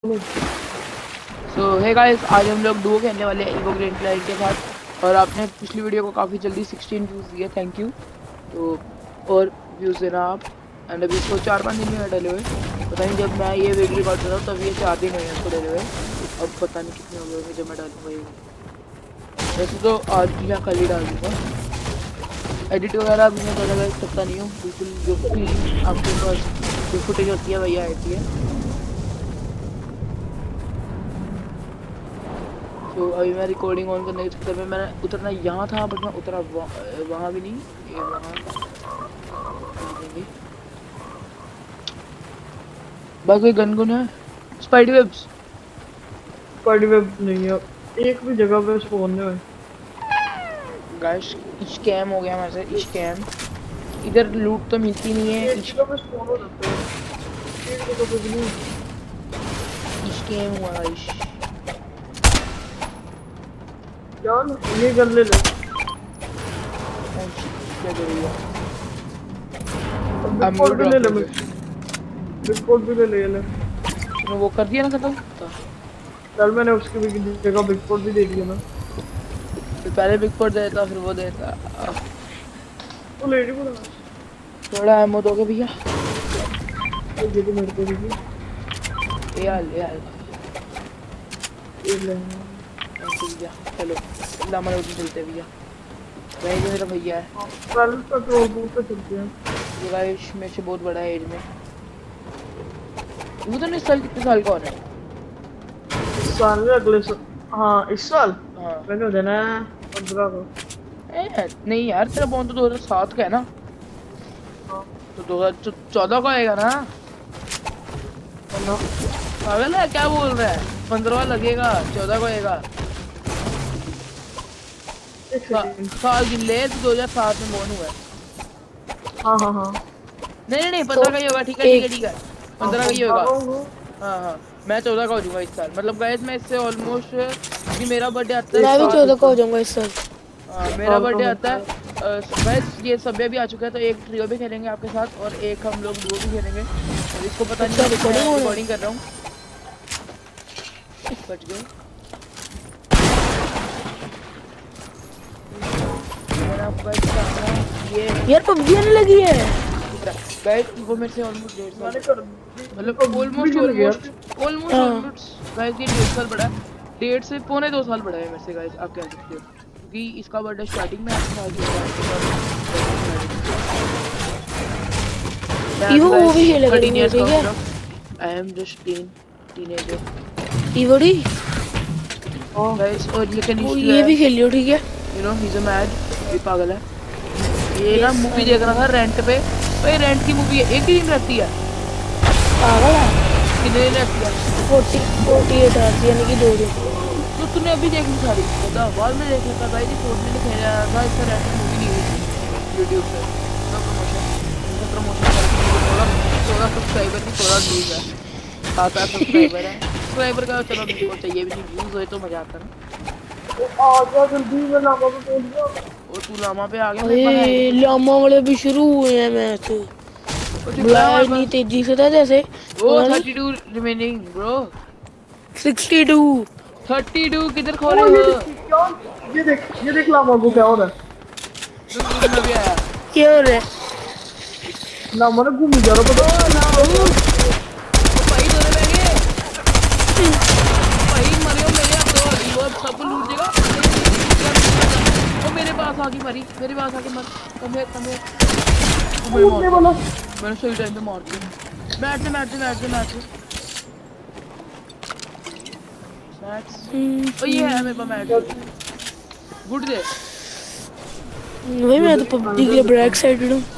सो hey guys, आज हम लोग डुओ खेलने वाले हैं इवो ग्रेन क्लाइंट के साथ। और आपने पिछली वीडियो को काफ़ी जल्दी 16 व्यूज़ दिए, थैंक यू। तो और व्यूज़ देना आप। एंड अभी इसको 4-5 दिन में डले हुए, पता नहीं जब मैं ये वीडियो रिकॉर्ड कर रहा हूँ तब ये 4 दिन हुए हैं इसको डले हुए। अब पता नहीं कितने हो गए जब मैं डालूँगा ये। वैसे तो आज या कल ही डाल दूँगा। एडिट वगैरह अभी मैं ज़्यादा सकता नहीं हूँ, बिल्कुल जो फीलिंग आपके पास जो फुटेज होती है वही आती है। तो अभी मैं रिकॉर्डिंग ऑन करने के चक्कर में मैंने उतरना यहाँ था, बट मैं उतरा वहाँ भी नहीं, ये वहाँ बस कोई गन गुन है। स्पाइडर वेब नहीं है एक भी जगह पे स्पॉन नहीं हुए। गाइस स्कैम हो गया मेरे से, स्कैम। इधर लूट तो मिलती नहीं है, एक जगह पे स्पॉन हो जाता है, एक जगह पे भी नहीं। स्कैम हुआ गाइस। जान ये कर ले क्या करेगा? बिग भी ले ले, बिग भी ले ले। तो वो कर दिया ना खत्म। कल मैंने उसकी भी जगह बिग भी दे दिया ना। तो पहले बिग फोर देता फिर वो देता। तो लेडी बोला थोड़ा एमो दोगे भैया? ये तो मेरे को दीजिए। यार ये ले भैया, चलो लामा रोटी चलते भैया। वही जो मेरा भैया है, कल पेट्रोल पंप पे चलते हैं। ये गाइस में से बहुत बड़ा है एज में। वो तो इस साल कितने साल का हो रहा है? इस साल में अगले साल, हाँ इस साल हाँ मैंने हो जाना 15 को। नहीं यार, तेरा बॉन्ड तो 2007 का है ना। हाँ तो 2014 का आएगा ना। पागल है क्या बोल रहा है? 15 लगेगा, 14 को आएगा। साल गिन ले, 2007 में बॉर्न हुआ है। हाँ हाँ हाँ नहीं 15 का ही होगा। ठीक है 15 का ही होगा। हाँ मैं 14 का हो जाऊंगा इस साल। मतलब गाइस मैं इससे ऑलमोस्ट कि मेरा बर्थडे आता है, मैं भी 14 का हो जाऊंगा इस साल। हाँ मेरा बर्थडे आता है। गाइस ये सभ्य भी आ चुका है, तो एक ट्रियो भी खेलेंगे आपके साथ और एक हम लोग डुओ भी खेलेंगे। और इसको पता नहीं है रिकॉर्डिंग कर रहा हूँ। बच गए ये यार पबजी आने लगी है गाइस। वो मेरे से ऑलमोस्ट 1.5 साल, मतलब ऑलमोस्ट गाइस ये 1.5 साल बड़ा है। 1.5 से 1.25 साल बड़ा है मेरे से गाइस, आप कह सकते हो। क्योंकि इसका बर्थडे स्टार्टिंग में आता था। इवो वो भी खेलेगा, ठीक है। आई एम जस्ट टीनेजर इवोडी गाइस। और ये भी खेल लियो, ठीक है। You know he is a mad, ये पागल है। ये ना मूवी देख रहा था रेंट पे। भाई रेंट की मूवी है, एक ही दिन रहती है। पागल है। कितने दिन रहती है? 48 आवर्स, यानी कि 2 दिन। तो तूने अभी देख ली सारी? बता, बाद में देख लेता भाई। ये फोन में खेल रहा था, इसका रेंट की मूवी नहीं हुई थी यूट्यूब पे। प्रमोशन थोड़ा सब्सक्राइबर की थोड़ा व्यूज है, 7-8 सब्सक्राइबर है। सब्सक्राइबर का चलो बिल्कुल चाहिए भी नहीं, व्यूज होए तो मजा आता है ना। आजा जल्दी, मैं लामा पे पहुंच गया। और तू लामा पे आ गया? अरे लामा वाले भी शुरू हुए हैं मैच। बुलाया नहीं तेजी से था जैसे। ओ 32 रिमेनिंग ब्रो। 32 किधर खो रहे हो? ये देख लामा को क्या हो रहा है। मैं भी आया। क्या हो रहा है? लामा ने घूम जा रहा पता। भाई दोरे बह गए भाई, मरियो मेरे हाथ तो वो सब लूट देगा। वो मेरे पास आके मरी, मेरे पास आके मर। तुम्हें मैंने सही टाइम पे मार दिया। बैठ से ये है मेरे पास मैच। गुड दे भाई, मैं तो पबजी के लिए बड़ा एक्साइटेड हूँ।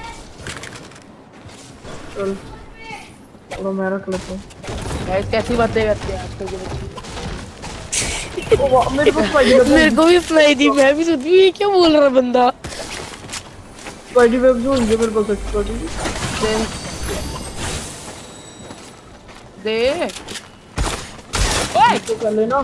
चल थोड़ा मैं रख लेता हूँ। गाइस कैसी बातें करते हैं आजकल के बच्चे। मेरे को भी सुनाई दी, मैं भी सोची ये क्या बोल रहा बंदा। स्पाइडर वेब जो होंगे मेरे पास एक्स्ट्रा दे ओए तो कर लेना।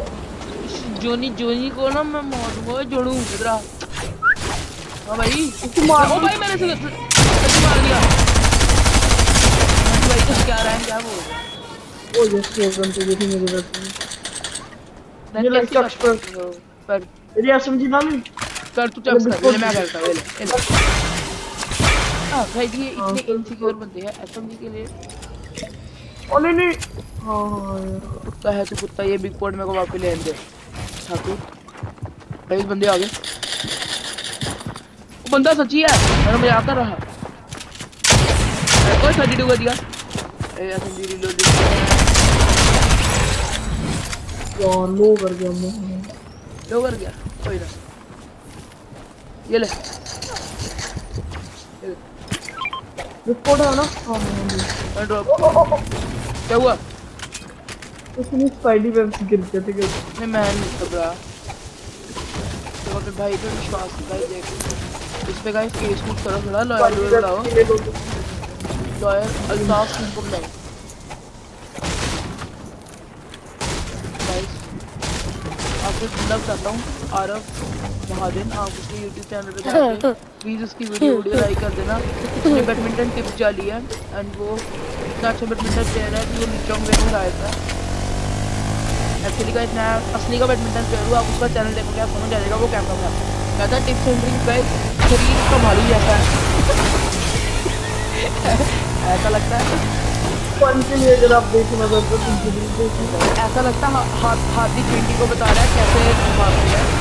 जोनी को ना मैं मार दूंगा। जोड़ू इधर आ। हां भाई तू मार। ओ भाई मैंने से मार दिया भाई। तो क्या रहा है, क्या बोल रहा है? ओ ये स्पोर्ट तो देखी मेरे बैठे ये लाइक चक्स पर मेरी एसएमजी ना ली कर तू चक्स कर ले मैं करता हूं ले हां भाई ये इतने इनसिक्योर बंदे हैं एसएमजी के लिए ओ नहीं हां कुत्ता है तू कुत्ता ये बिग पॉट मेरे को वापस ले दे ठाकुर भाई बंदे आ गए वो बंदा सच्ची है मैंने मजाक कर रहा कोई 32 कर दिया ए एसएमजी रीलोड यार लो कर गया मैं लो कर गया कोई ना ये ले रिपोर्ट है ना हां ड्रॉप क्या हुआ उसने स्पाइडी वेब गिर गया ठीक है नहीं मैं नहीं घबरा तो फिर भाई पे विश्वास भाई देख इस पे गाइस केस कुछ करो थोड़ा लॉयर लगाओ लॉयर अल्ताफ सिंह को बुलाओ गाइस आपको लव चाहता हूँ आरफ महादेव आप उसके YouTube चैनल पे जाके प्लीज उसकी वीडियो लाइक कर देना उसने बैडमिंटन टिप्स डाली है एंड वो इतना अच्छा बैडमिंटन प्लेयर है कि वो लिचोंग में आया था एक्चुअली गाइस मैं असली का बैडमिंटन प्लेयर हूँ आप उसका चैनल देखोगे आप समझ आ जाएगा वो कैसा है कहता टिप्स एंड ट्रिक्स गाइस शरीर का मालूम जैसा है ऐसा लगता है पंच लिए अगर आप देखना तो ऐसा लगता है हाथी ट्वेंटी को बता रहा है कैसे मारते हैं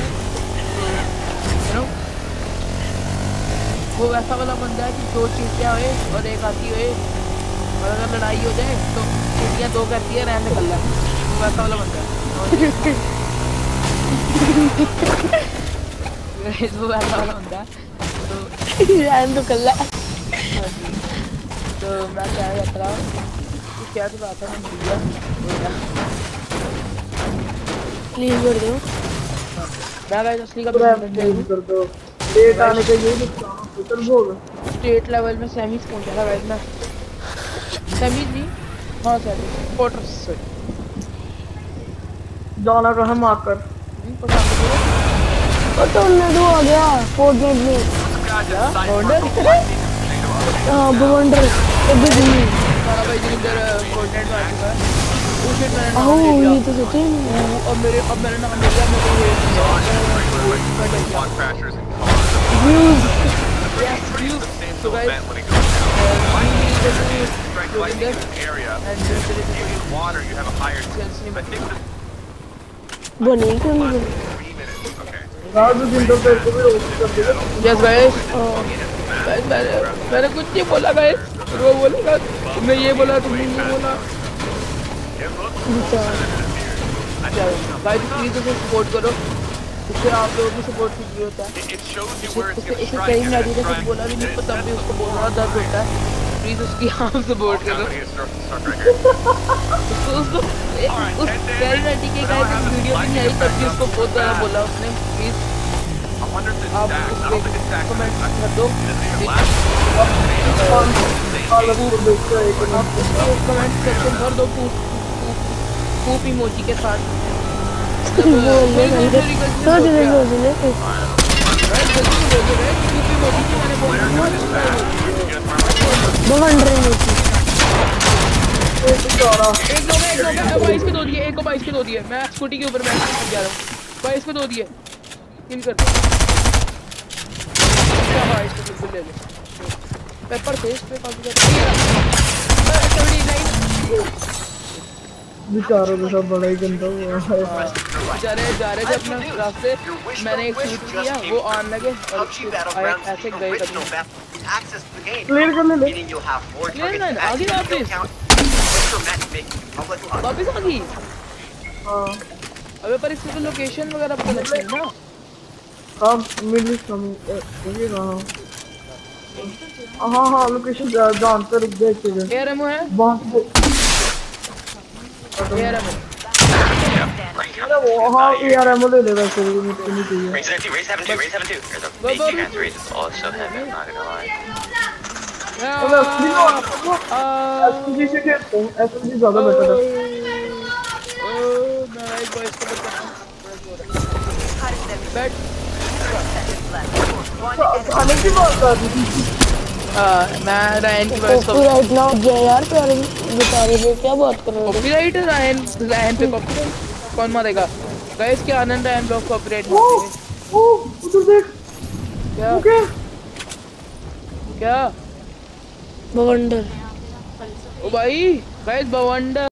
वो वैसा वाला बंदा है कि दो चीटियाँ हुए और एक हाथी हुए और अगर लड़ाई हो जाए तो चीटियाँ दो कहती है रहने निकल जाए वो वैसा वाला बंदा है वो वैसा वाला बंदा है तो रहने तो कल्ला तो मैं क्या कहता रहा हूँ क्या तो बात है मैं भूल गया प्लीज कर दो मैं गाइस असली का बैडमिंटन कर दो लेट आने का ये उतर बोल स्टेट लेवल में सेमीज पहुंचा था गाइस मैं सेमीज नहीं हां सर क्वार्टर्स से जाना कहां मारकर और तो उन्हें आ गया फोर्टनाइट में हां बवंडर अभी भी सारा भाई जिंदर फोर्टनाइट में आ चुका है वो शिट मैंने ओह ये तो सच्ची में अब मेरे नाम मिल गया मेरे को ये so guys बने क्यों नहीं राजू जिंदर पे को भी रोक कर दिया यस गाइस मैंने कुछ नहीं बोला गाइस वो बोलेगा तुमने ये बोला तुमने ये बोला गाइस प्लीज उसे सपोर्ट करो उससे आप लोगों की सपोर्ट की जरूरत है उसे कहीं ना कहीं कुछ बोला भी नहीं पता भी उसको बोलना दर्द होता है प्लीज उसकी आप सपोर्ट करो उसको उस कैरिटी के गाइस वीडियो में नहीं आई तब भी उसको बहुत ज़्यादा बोला उसने प्लीज आप उसके कमेंट कर दो कमेंट सेक्शन भर दो पूप इमोजी के साथ एक को 22 के दो दिए मैं स्कूटी के ऊपर बैठ के जा रहा हूँ 22 को दो दिए किल कर बिल्कुल ले ले पेपर फेस पे काफी बेचारों के साथ बड़ा ही गंदा हुआ जा रहे थे अपने रास्ते मैंने एक शूट किया वो आने लगे और ऐसे गए क्लियर कर ले क्लियर ना आगे वापस आ गई हां अबे पर इसकी तो लोकेशन वगैरह पता लगती है ना हां मिल ये हां लोकेशन जानते रुक गए थे एआरएम है वहां एआरएम अरे वो हां एआरएम ले ले वैसे मुझे नहीं चाहिए Raise 72. There's a base chance raise is also heavy, I'm not gonna lie. अबे एसपी से खेलते हैं एसपी ज्यादा बेटर है मैं राइट बॉयज को बैठ खाने की बात कर रही थी मैं रायन की वॉइस को राइट नाउ जे यार प्यारे बेचारे पे क्या बात कर रहे हो? कॉपीराइट रायन रायन पे कॉपीराइट कौन मारेगा गाइस क्या आनंद रायन ब्लॉग कॉपीराइट ओ मारेंगे ओ उधर देख क्या ओके क्या बवंडर। ओ भाई गाइस बवंडर